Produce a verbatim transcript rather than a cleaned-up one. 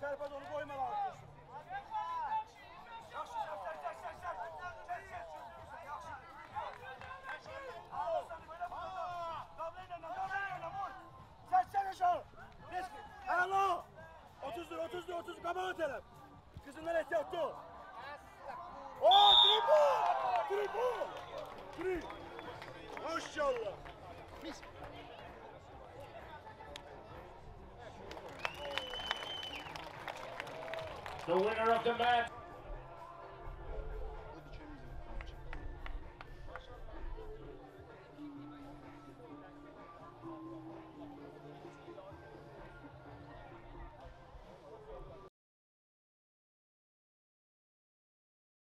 Tərpə onu qoyma lan. Yaxşı, çək, çək, çək, çək, çək. Çək, çək, çək. Yaxşı. Al, sən belə burada. Dabla ilə, dabla ilə, vur. Çək, çək aşağı. Əla. otuzdur, otuzdur, otuz qabağa tərəf. Qızından ehtiyatlı ol. Oo, tripol! Tripol! Tri. Maşallah. Mis. The winner of the match.